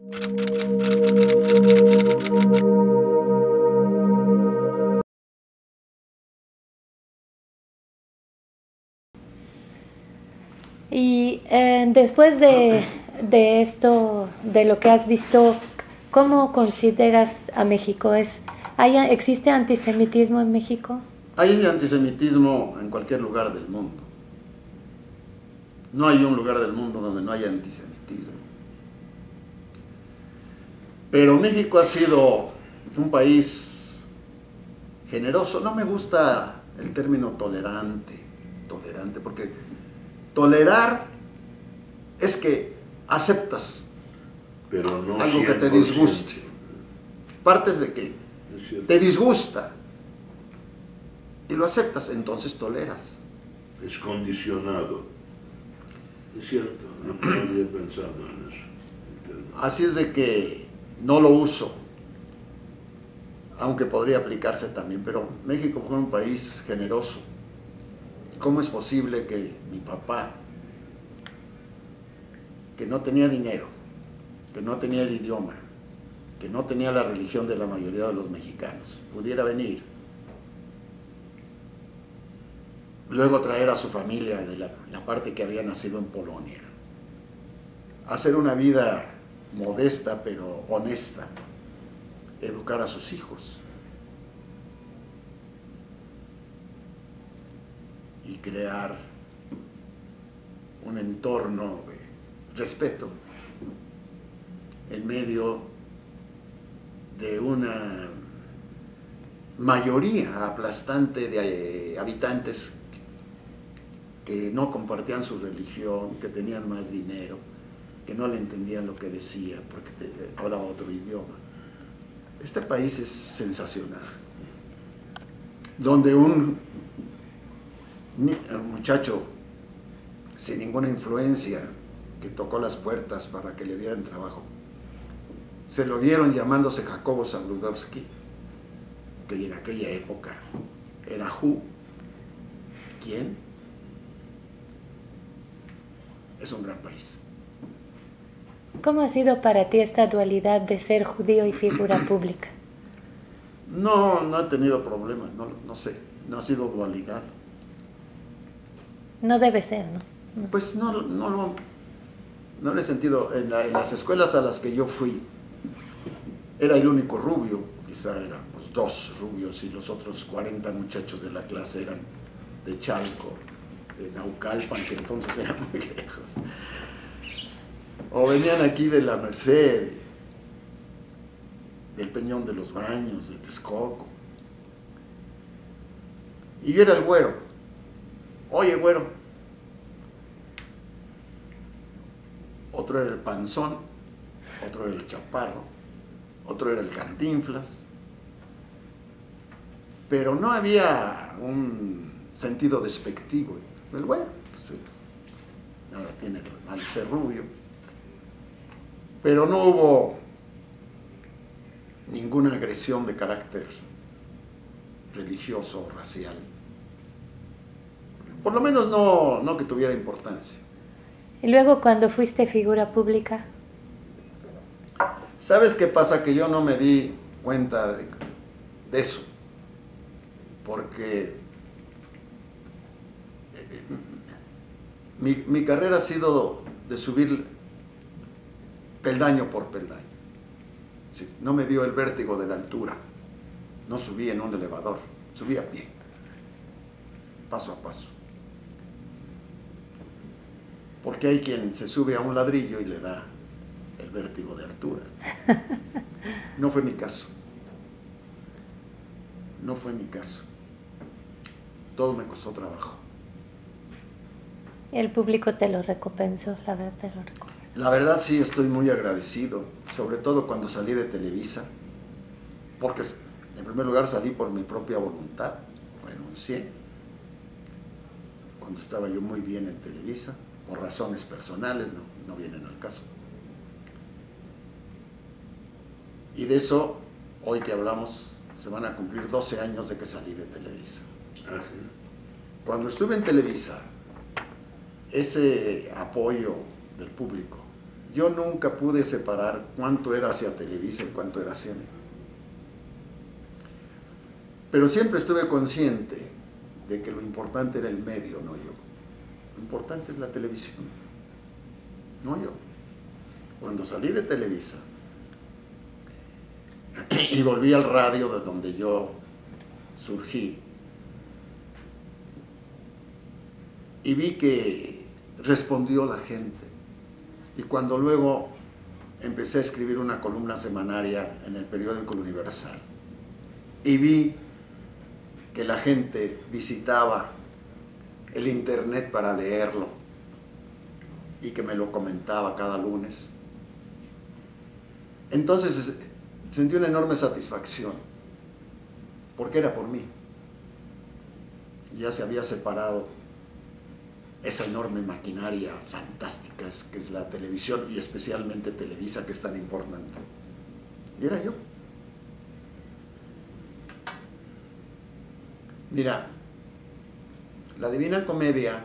Y después de esto, de lo que has visto, ¿cómo consideras a México? ¿Existe antisemitismo en México? Hay antisemitismo en cualquier lugar del mundo. No hay un lugar del mundo donde no haya antisemitismo. Pero México ha sido un país generoso. No me gusta el término tolerante, porque tolerar es que aceptas pero no algo que te disguste. Partes de que te disgusta y lo aceptas, entonces toleras. Es condicionado. Es cierto, no había pensado en eso. Así es de que no lo uso, aunque podría aplicarse también, pero México fue un país generoso. ¿Cómo es posible que mi papá, que no tenía dinero, que no tenía el idioma, que no tenía la religión de la mayoría de los mexicanos, pudiera venir, luego traer a su familia de la parte que había nacido en Polonia, hacer una vida modesta pero honesta, educar a sus hijos y crear un entorno de respeto en medio de una mayoría aplastante de habitantes que no compartían su religión, que tenían más dinero, que no le entendían lo que decía porque hablaba otro idioma. Este país es sensacional, donde un muchacho sin ninguna influencia que tocó las puertas para que le dieran trabajo, se lo dieron llamándose Jacobo Zabludovsky, que en aquella época era ¿quién? Es un gran país. ¿Cómo ha sido para ti esta dualidad de ser judío y figura pública? No he tenido problemas, no sé, no ha sido dualidad. No debe ser, ¿no? Pues no lo he sentido. En las escuelas a las que yo fui, era el único rubio, quizá éramos 2 rubios y los otros 40 muchachos de la clase eran de Chalco, de Naucalpan, que entonces era muy lejos. O venían aquí de la Merced, del Peñón de los Baños, de Texcoco. Y yo era el güero. Oye, güero. Otro era el panzón, otro era el chaparro, otro era el cantinflas. Pero no había un sentido despectivo. El güero, pues, nada tiene de malo ser rubio. Pero no hubo ninguna agresión de carácter religioso o racial. Por lo menos no que tuviera importancia. Y luego cuando fuiste figura pública. ¿Sabes qué pasa? Que yo no me di cuenta de eso. Porque mi carrera ha sido de subir peldaño por peldaño. Sí, no me dio el vértigo de la altura. No subí en un elevador, subí a pie, paso a paso. Porque hay quien se sube a un ladrillo y le da el vértigo de altura. No fue mi caso. No fue mi caso. Todo me costó trabajo. El público te lo recompensó, la verdad te lo recompensó. La verdad sí, estoy muy agradecido, sobre todo cuando salí de Televisa, porque en primer lugar salí por mi propia voluntad, renuncié, cuando estaba yo muy bien en Televisa, por razones personales, no vienen al caso. Y de eso, hoy que hablamos, se van a cumplir 12 años de que salí de Televisa. ¿Ah, sí? Cuando estuve en Televisa, ese apoyo del público yo nunca pude separar cuánto era hacia Televisa y cuánto era hacia mí. Pero siempre estuve consciente de que lo importante era el medio, no yo. Lo importante es la televisión, no yo. Cuando salí de Televisa y volví al radio de donde yo surgí, y vi que respondió la gente. Y cuando luego empecé a escribir una columna semanaria en el periódico El Universal, y vi que la gente visitaba el internet para leerlo y que me lo comentaba cada lunes, entonces sentí una enorme satisfacción, porque era por mí. Ya se había separado esa enorme maquinaria fantástica que es la televisión, y especialmente Televisa, que es tan importante. Y era yo. Mira, la Divina Comedia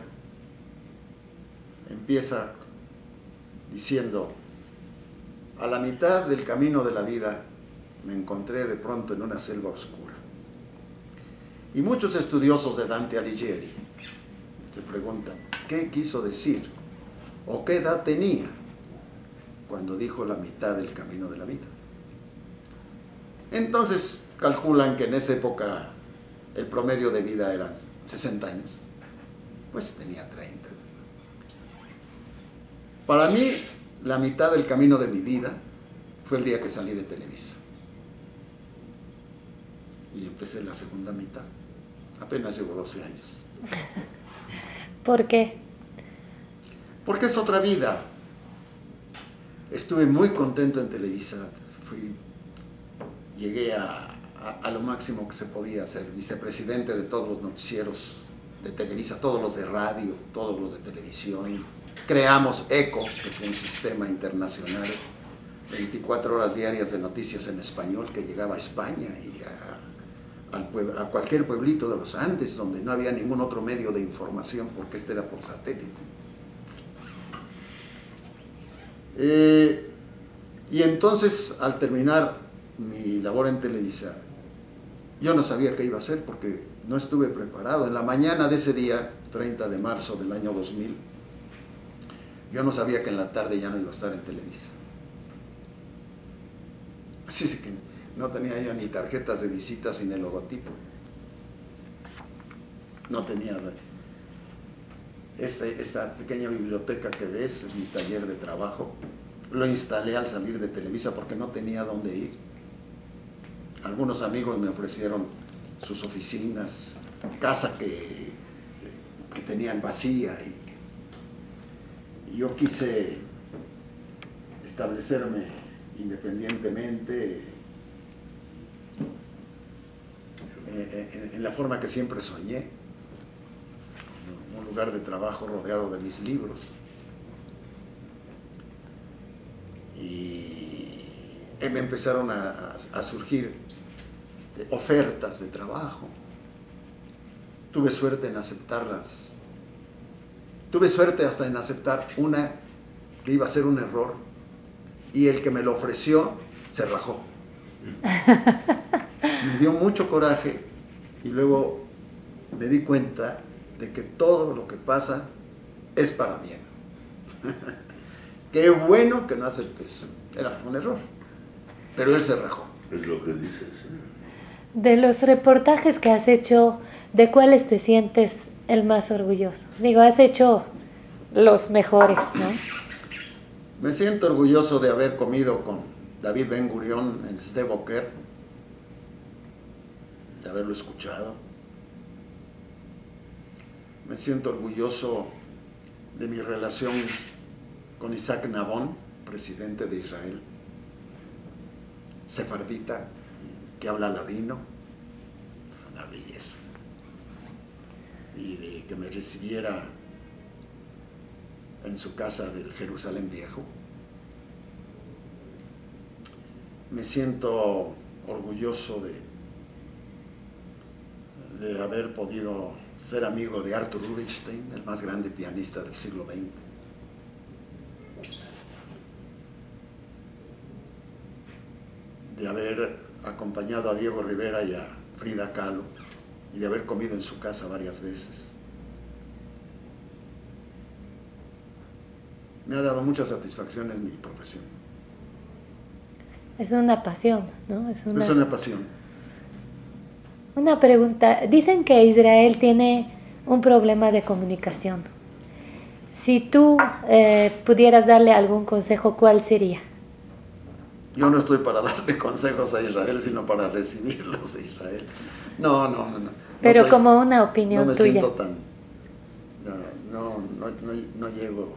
empieza diciendo: a la mitad del camino de la vida me encontré de pronto en una selva oscura. Y muchos estudiosos de Dante Alighieri se preguntan, ¿qué quiso decir? ¿O qué edad tenía cuando dijo la mitad del camino de la vida? Entonces calculan que en esa época el promedio de vida era 60 años. Pues tenía 30. Para mí, la mitad del camino de mi vida fue el día que salí de Televisa. Y empecé la segunda mitad. Apenas llevo 12 años. ¿Por qué? Porque es otra vida. Estuve muy contento en Televisa. Llegué a lo máximo que se podía ser, vicepresidente de todos los noticieros de Televisa, todos los de radio, todos los de televisión. Creamos ECO, que fue un sistema internacional, 24 horas diarias de noticias en español, que llegaba a España y a cualquier pueblito de los Andes, donde no había ningún otro medio de información, porque este era por satélite. Y entonces, al terminar mi labor en Televisa, yo no sabía qué iba a hacer porque no estuve preparado. En la mañana de ese día, 30 de marzo del año 2000, yo no sabía que en la tarde ya no iba a estar en Televisa. Así es que no tenía yo ni tarjetas de visita sin el logotipo. No tenía. Esta pequeña biblioteca que ves es mi taller de trabajo. Lo instalé al salir de Televisa porque no tenía dónde ir. Algunos amigos me ofrecieron sus oficinas, casa que tenían vacía, y yo quise establecerme independientemente en la forma que siempre soñé, un lugar de trabajo rodeado de mis libros. Y me empezaron a surgir ofertas de trabajo. Tuve suerte en aceptarlas. Tuve suerte hasta en aceptar una que iba a ser un error, y el que me lo ofreció se rajó. Me dio mucho coraje, y luego me di cuenta de que todo lo que pasa es para bien. Qué bueno que no aceptes. Era un error, pero él se rajó. Es lo que dices. De los reportajes que has hecho, ¿de cuáles te sientes el más orgulloso? Digo, has hecho los mejores, ¿no? Me siento orgulloso de haber comido con David Ben Gurión en Sde Boker, de haberlo escuchado. Me siento orgulloso de mi relación con Isaac Nabón, presidente de Israel, sefardita, que habla ladino, una belleza. Y de que me recibiera en su casa del Jerusalén Viejo. Me siento orgulloso de haber podido ser amigo de Arthur Rubinstein, el más grande pianista del siglo XX. de haber acompañado a Diego Rivera y a Frida Kahlo y de haber comido en su casa varias veces. Me ha dado muchas satisfacciones mi profesión. Es una pasión, ¿no? Es una pasión. Una pregunta. Dicen que Israel tiene un problema de comunicación. Si tú pudieras darle algún consejo, ¿cuál sería? Yo no estoy para darle consejos a Israel, sino para recibirlos de Israel. No. Pero soy, como una opinión no me tuya. siento tan... No llego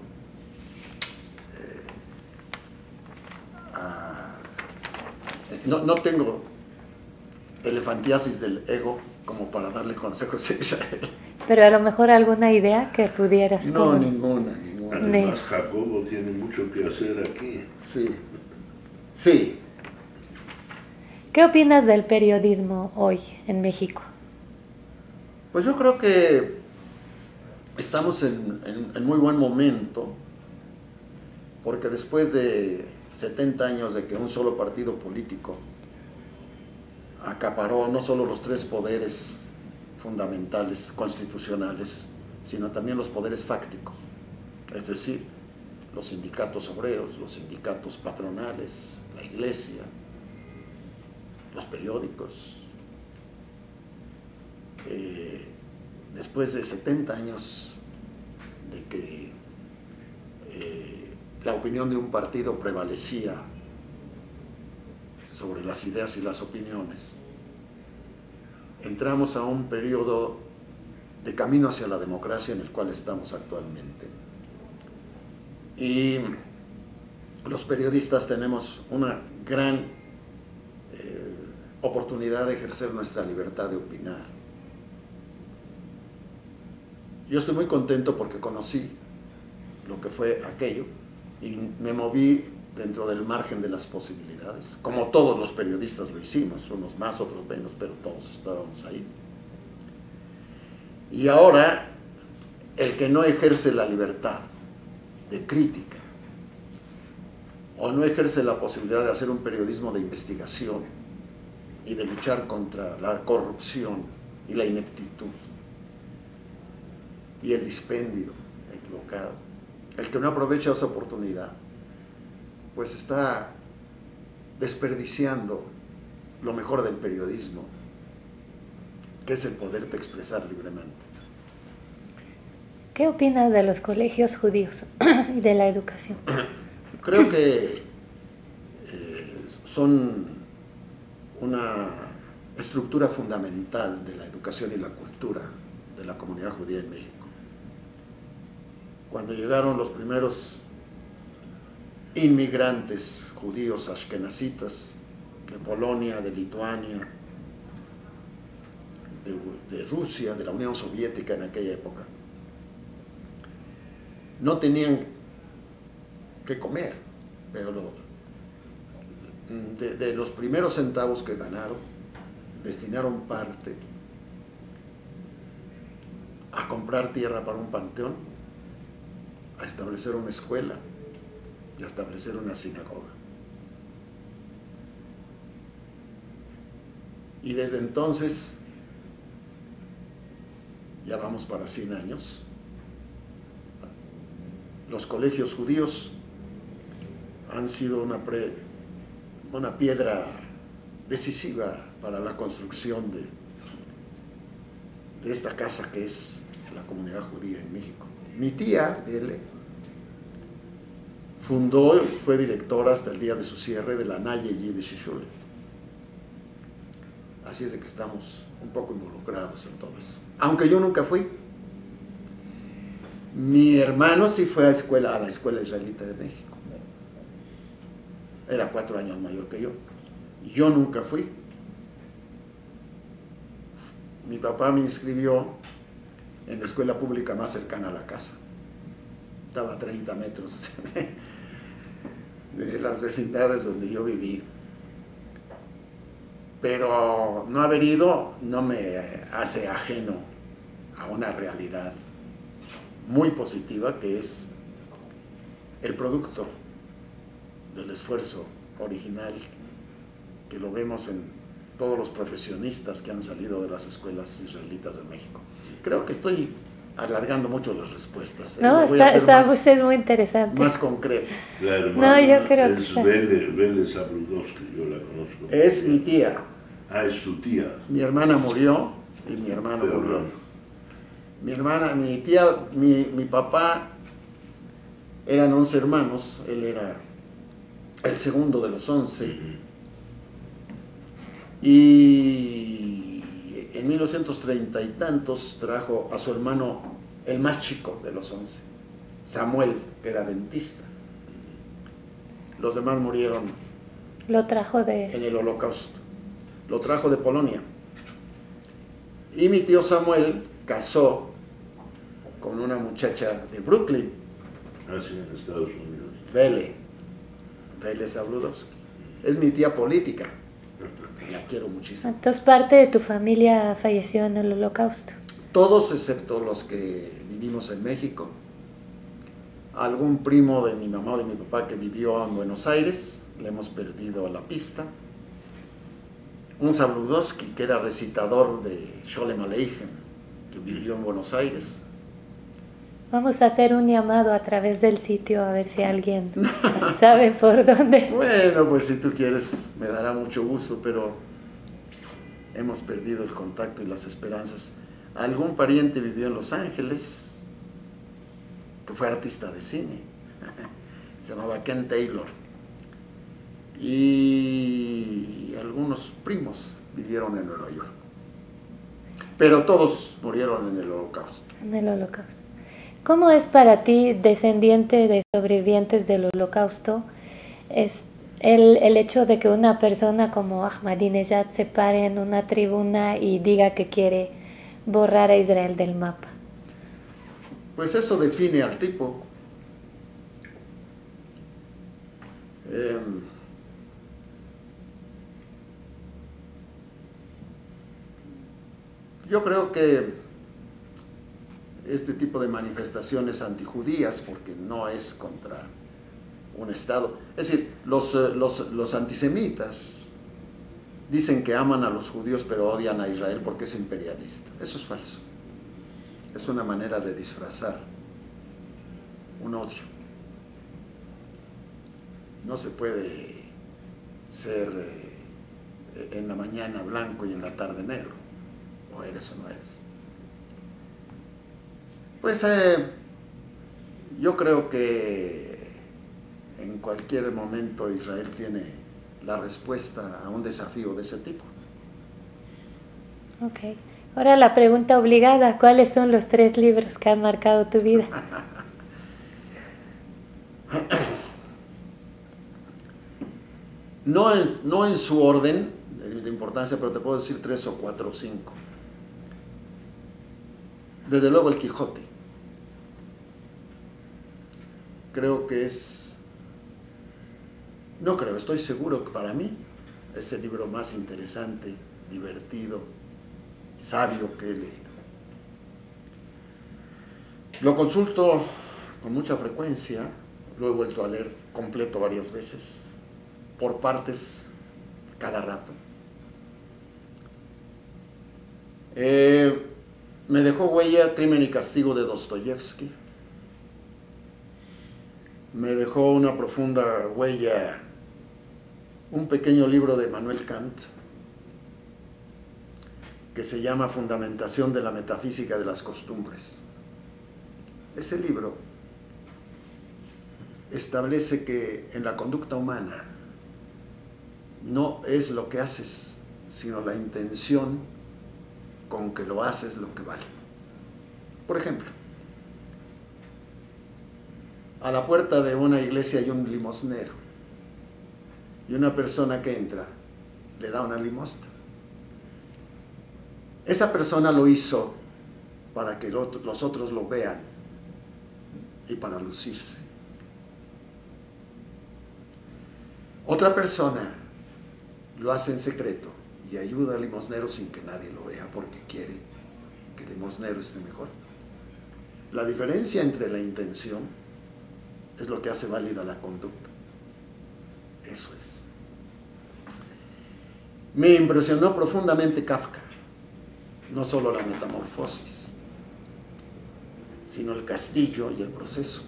a... No tengo elefantiasis del ego como para darle consejos a Israel. Pero a lo mejor alguna idea que pudieras. No, ninguna. Además, Jacobo tiene mucho que hacer aquí. Sí. ¿Qué opinas del periodismo hoy en México? Pues yo creo que estamos en muy buen momento, porque después de 70 años de que un solo partido político acaparó no solo los 3 poderes fundamentales constitucionales, sino también los poderes fácticos, es decir, los sindicatos obreros, los sindicatos patronales, la iglesia, los periódicos. Después de 70 años de que la opinión de un partido prevalecía sobre las ideas y las opiniones, entramos a un periodo de camino hacia la democracia en el cual estamos actualmente. Y los periodistas tenemos una gran oportunidad de ejercer nuestra libertad de opinar. Yo estoy muy contento porque conocí lo que fue aquello y me moví dentro del margen de las posibilidades, como todos los periodistas lo hicimos, unos más, otros menos, pero todos estábamos ahí. Y ahora, el que no ejerce la libertad de crítica o no ejerce la posibilidad de hacer un periodismo de investigación y de luchar contra la corrupción y la ineptitud y el dispendio equivocado, el que no aprovecha esa oportunidad, pues está desperdiciando lo mejor del periodismo, que es el poderte expresar libremente. ¿Qué opinas de los colegios judíos y de la educación? Creo que son una estructura fundamental de la educación y la cultura de la comunidad judía en México. Cuando llegaron los primeros inmigrantes judíos ashkenazitas de Polonia, de Lituania, de Rusia, de la Unión Soviética en aquella época, no tenían que comer, pero de los primeros centavos que ganaron, destinaron parte a comprar tierra para un panteón, a establecer una escuela y a establecer una sinagoga. Y desde entonces, ya vamos para 100 años, los colegios judíos han sido una piedra decisiva para la construcción de esta casa que es la comunidad judía en México. Mi tía, Dele, fundó y fue directora hasta el día de su cierre de la Naye Yiddish Schule. Así es de que estamos un poco involucrados en todo eso. Aunque yo nunca fui. Mi hermano sí fue a la escuela israelita de México. Era 4 años mayor que yo. Yo nunca fui. Mi papá me inscribió en la escuela pública más cercana a la casa. Estaba a 30 metros de las vecindades donde yo viví. Pero no haber ido no me hace ajeno a una realidad muy positiva que es el producto del esfuerzo original que lo vemos en todos los profesionistas que han salido de las escuelas israelitas de México. Creo que estoy alargando mucho las respuestas. No, Voy a ser más, es muy interesante. más concreto. La hermana No, yo creo es que Vele Sabludowski, yo la conozco. Es mi tía. Ah, es tu tía. Mi hermana murió y mi hermano Pero murió. no. Mi hermana, mi tía, mi papá eran 11 hermanos, él era el segundo de los 11. Y en 1930 y tantos trajo a su hermano, el más chico de los 11, Samuel, que era dentista. Los demás murieron lo trajo en el Holocausto. Lo trajo de Polonia. Y mi tío Samuel casó con una muchacha de Brooklyn, Así en Estados Unidos. Vele Sabludowski. Es mi tía política. La quiero muchísimo. Entonces parte de tu familia falleció en el Holocausto. Todos excepto los que vivimos en México. Algún primo de mi mamá o de mi papá que vivió en Buenos Aires, le hemos perdido la pista. Un Sabludowski que era recitador de Sholem Aleichem, que vivió en Buenos Aires. Vamos a hacer un llamado a través del sitio a ver si alguien sabe por dónde. Bueno, pues si tú quieres, me dará mucho gusto, pero hemos perdido el contacto y las esperanzas. Algún pariente vivió en Los Ángeles, que fue artista de cine, se llamaba Ken Taylor. Y algunos primos vivieron en Nueva York. Pero todos murieron en el Holocausto. En el Holocausto. ¿Cómo es para ti, descendiente de sobrevivientes del Holocausto, es el hecho de que una persona como Ahmadinejad se pare en una tribuna y diga que quiere borrar a Israel del mapa? Pues eso define al tipo. Yo creo que este tipo de manifestaciones antijudías, porque no es contra un Estado, es decir, los antisemitas dicen que aman a los judíos pero odian a Israel porque es imperialista. Eso es falso. Es una manera de disfrazar un odio. No se puede ser en la mañana blanco y en la tarde negro. O eres o no eres. Pues yo creo que en cualquier momento Israel tiene la respuesta a un desafío de ese tipo. Ok. Ahora la pregunta obligada, ¿cuáles son los 3 libros que han marcado tu vida? No en su orden de importancia, pero te puedo decir 3 o 4 o 5. Desde luego el Quijote. Creo que estoy seguro que para mí es el libro más interesante, divertido, sabio que he leído. Lo consulto con mucha frecuencia, lo he vuelto a leer completo varias veces, por partes, cada rato. Me dejó huella Crimen y Castigo de Dostoyevsky. Me dejó una profunda huella un pequeño libro de Immanuel Kant que se llama Fundamentación de la Metafísica de las Costumbres. Ese libro establece que en la conducta humana no es lo que haces, sino la intención con que lo haces lo que vale. Por ejemplo, a la puerta de una iglesia hay un limosnero y una persona que entra le da una limosna. Esa persona lo hizo para que los otros lo vean y para lucirse. Otra persona lo hace en secreto y ayuda al limosnero sin que nadie lo vea porque quiere que el limosnero esté mejor. La diferencia entre la intención es lo que hace válida la conducta. Eso es. Me impresionó profundamente Kafka, no solo la metamorfosis, sino el castillo y el proceso.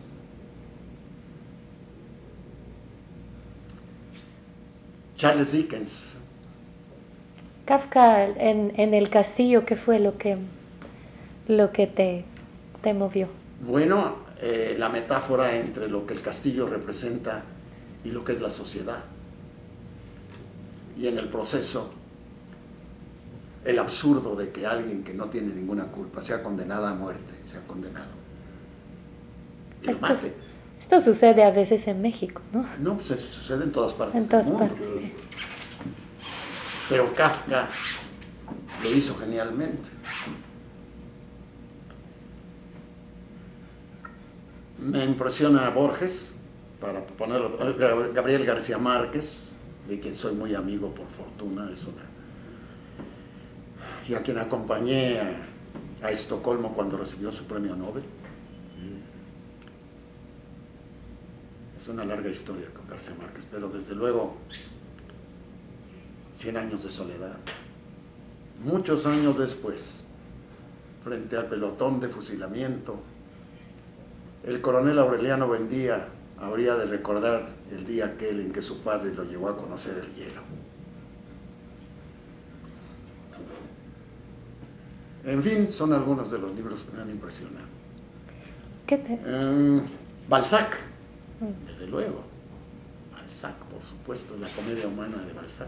Charles Dickens. Kafka en el castillo, ¿qué fue lo que te movió? Bueno, la metáfora entre lo que el castillo representa y lo que es la sociedad. Y en el proceso, el absurdo de que alguien que no tiene ninguna culpa sea condenada a muerte, sea condenado. Y lo mate. Esto sucede a veces en México, ¿no? No, pues eso sucede en todas partes En todas del mundo. partes, sí. Pero Kafka lo hizo genialmente. Me impresiona Borges, para ponerlo, Gabriel García Márquez, de quien soy muy amigo por fortuna, y a quien acompañé a Estocolmo cuando recibió su premio Nobel. Es una larga historia con García Márquez, pero desde luego 100 años de soledad. Muchos años después, frente al pelotón de fusilamiento, el coronel Aureliano Buendía habría de recordar el día aquel en que su padre lo llevó a conocer el hielo. En fin, son algunos de los libros que me han impresionado. Balzac, desde luego. Balzac, por supuesto, la comedia humana de Balzac.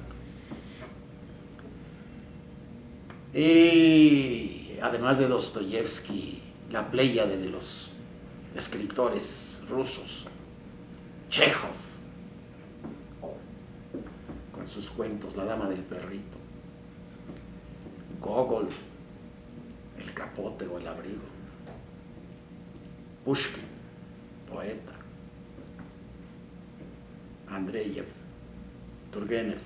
Y además de Dostoyevsky, la pléyade de los escritores rusos, Chekhov, con sus cuentos, La dama del perrito, Gogol, El capote o el abrigo, Pushkin, poeta, Andreyev, Turgenev.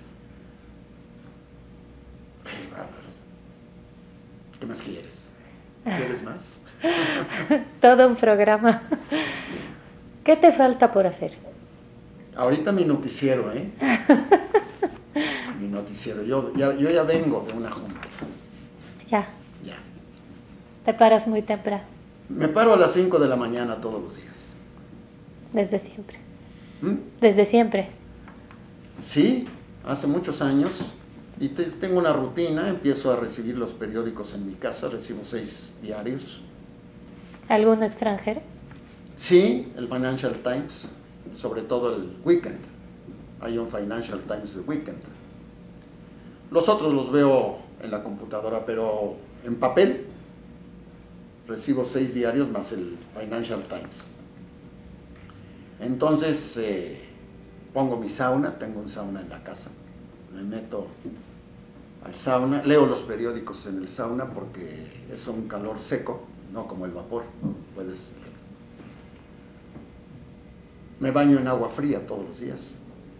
¡Qué bárbaros! ¿Qué más quieres? ¿Quieres más? Todo un programa. ¿Qué te falta por hacer? Ahorita mi noticiero, ¿eh? Mi noticiero. Yo ya vengo de una junta. Ya. Ya. ¿Te paras muy temprano? Me paro a las 5 de la mañana todos los días. Desde siempre. ¿Mm? Desde siempre. Sí, hace muchos años. Y tengo una rutina, empiezo a recibir los periódicos en mi casa, recibo 6 diarios. ¿Alguno extranjero? Sí, el Financial Times, sobre todo el Weekend. Hay un Financial Times de Weekend. Los otros los veo en la computadora, pero en papel recibo 6 diarios más el Financial Times. Entonces pongo mi sauna, tengo un sauna en la casa, me meto al sauna, leo los periódicos en el sauna porque es un calor seco, no como el vapor, puedes leer. Me baño en agua fría todos los días,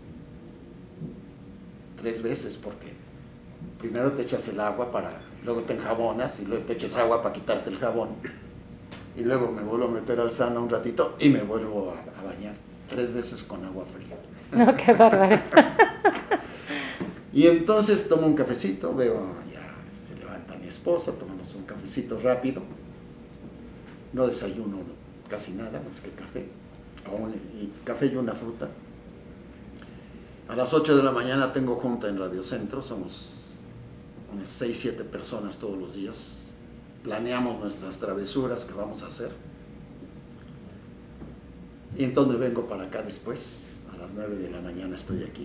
3 veces, porque primero te echas el agua luego te enjabonas y luego te echas agua para quitarte el jabón y luego me vuelvo a meter al sauna un ratito y me vuelvo a bañar 3 veces con agua fría. No, qué bárbaro. Y entonces tomo un cafecito, veo, ya se levanta mi esposa, tomamos un cafecito rápido, no desayuno casi nada más que café, café y una fruta. A las 8 de la mañana tengo junta en Radio Centro, somos unas 6, 7 personas todos los días, planeamos nuestras travesuras que vamos a hacer, y entonces me vengo para acá después, a las 9 de la mañana estoy aquí.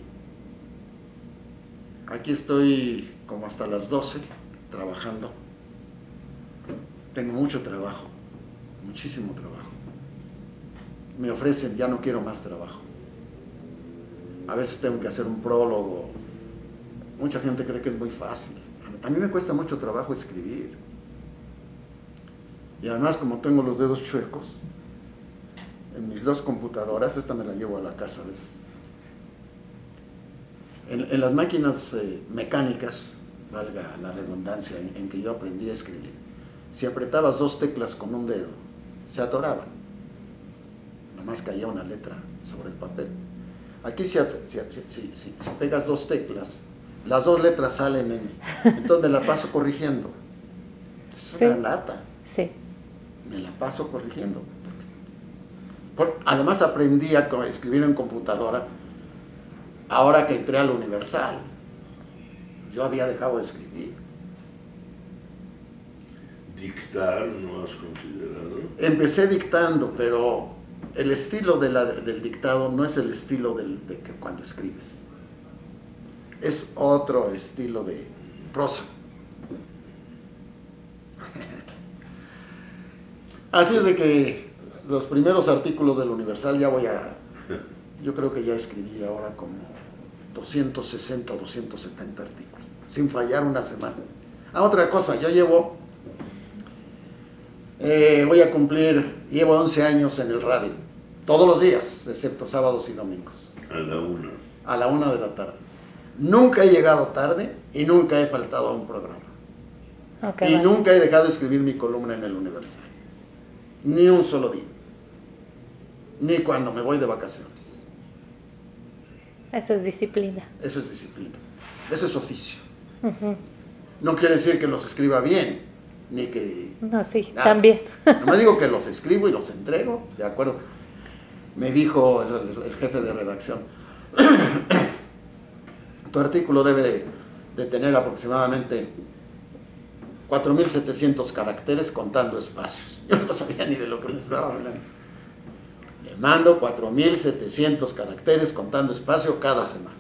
Aquí estoy como hasta las 12 trabajando. Tengo mucho trabajo, muchísimo trabajo. Me ofrecen, ya no quiero más trabajo. A veces tengo que hacer un prólogo. Mucha gente cree que es muy fácil. A mí me cuesta mucho trabajo escribir. Y además, como tengo los dedos chuecos, en mis 2 computadoras, esta me la llevo a la casa, ¿ves? En las máquinas mecánicas, valga la redundancia, en que yo aprendí a escribir, si apretabas 2 teclas con un dedo, se atoraban. Nada más caía una letra sobre el papel. Aquí si pegas 2 teclas, Las dos letras salen en... Entonces me la paso corrigiendo. Es una lata. Sí. Me la paso corrigiendo. Además aprendí a escribir en computadora ahora que entré al Universal. Yo había dejado de escribir. ¿Dictar no has considerado? Empecé dictando, pero el estilo del dictado no es el estilo de que cuando escribes. Es otro estilo de prosa. Así es de que los primeros artículos del Universal yo creo que ya escribí ahora como 260 o 270 artículos, sin fallar una semana. Otra cosa, yo llevo 11 años en el radio, todos los días, excepto sábados y domingos. A la 1. A la 1 de la tarde. Nunca he llegado tarde y nunca he faltado a un programa. Okay, nunca he dejado de escribir mi columna en el Universal. Ni un solo día. Ni cuando me voy de vacaciones. Eso es disciplina. Eso es disciplina. Eso es oficio. No quiere decir que los escriba bien, ni que... No, sí, nada. también. Nomás digo que los escribo y los entrego, ¿de acuerdo? Me dijo el jefe de redacción, tu artículo debe de tener aproximadamente 4.700 caracteres contando espacios. Yo no sabía ni de lo que me estaba hablando. Le mando 4.700 caracteres contando espacio cada semana.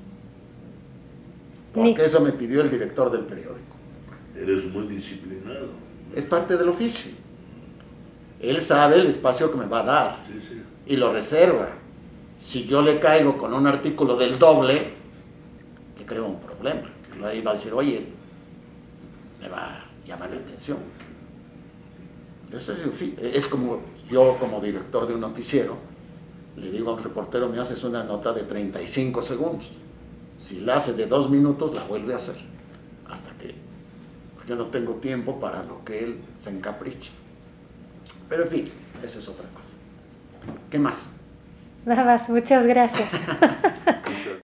Porque eso me pidió el director del periódico. Eres muy disciplinado. Es parte del oficio. Él sabe el espacio que me va a dar. Sí, sí. Y lo reserva. Si yo le caigo con un artículo del doble, le creo un problema. Ahí va a decir, oye, me va a llamar la atención. Eso es como yo, como director de un noticiero, le digo a un reportero, me haces una nota de 35 segundos. Si la hace de 2 minutos, la vuelve a hacer. Hasta que yo no tengo tiempo para lo que él se encapricha. Pero en fin, esa es otra cosa. ¿Qué más? Nada más, muchas gracias.